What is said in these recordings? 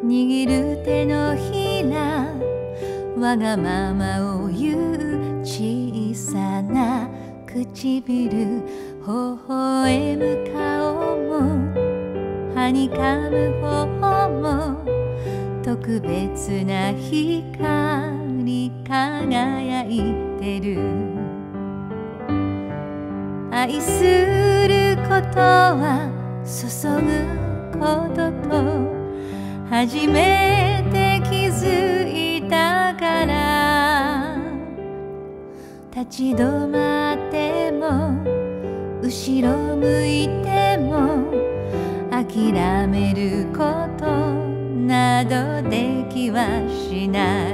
握る手のひら、わがままを言う小さな唇、微笑む顔もはにかむ方も特別な光輝いてる。愛することは注ぐことと初めて気づいたから、立ち止まっても後ろ向いても諦めることなどできはしない。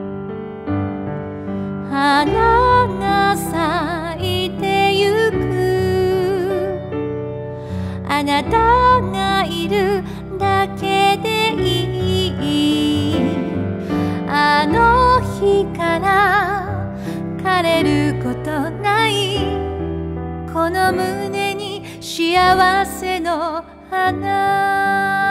花が咲いてゆく、あなたがいるだけでいい。あの日から枯れることない、この胸に幸せの花。